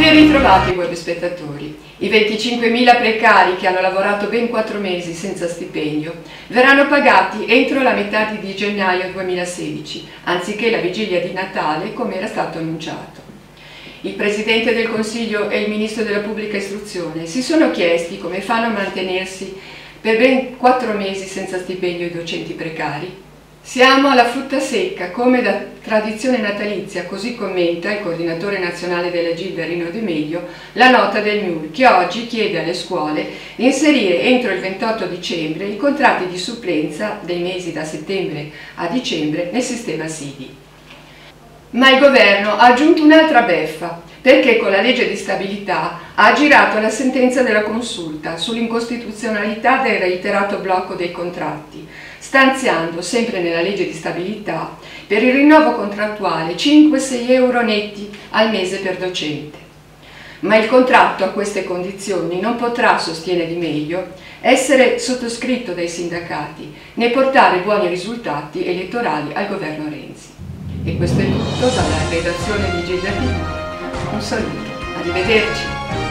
Ben ritrovati web spettatori. I 25.000 precari che hanno lavorato ben 4 mesi senza stipendio verranno pagati entro la metà di gennaio 2016, anziché la vigilia di Natale come era stato annunciato. Il Presidente del Consiglio e il Ministro della Pubblica Istruzione si sono chiesti come fanno a mantenersi per ben 4 mesi senza stipendio i docenti precari. Siamo alla frutta secca, come da tradizione natalizia, così commenta il coordinatore nazionale della Gilda Rino Di Meglio la nota del MIUR, che oggi chiede alle scuole di inserire entro il 28 dicembre i contratti di supplenza dei mesi da settembre a dicembre nel sistema SIDI. Ma il governo ha aggiunto un'altra beffa, perché con la legge di stabilità ha aggirato la sentenza della Consulta sull'incostituzionalità del reiterato blocco dei contratti, stanziando, sempre nella legge di stabilità, per il rinnovo contrattuale 5-6 euro netti al mese per docente. Ma il contratto a queste condizioni non potrà, sostiene Di Meglio, essere sottoscritto dai sindacati né portare buoni risultati elettorali al governo Renzi. E questo è tutto dalla redazione di Gilda TV. Un saluto, arrivederci.